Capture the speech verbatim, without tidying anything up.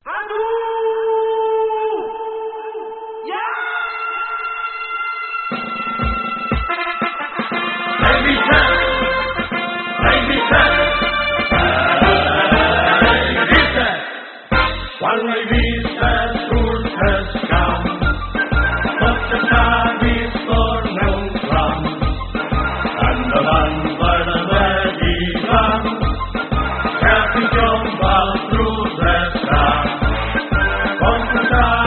Aduh! Ya! Baby Cat, Baby Cat, Baby Cat. One Baby Cat truth has come, but the time is for no drum, and the land where the baby comes, happy jump out through the sun.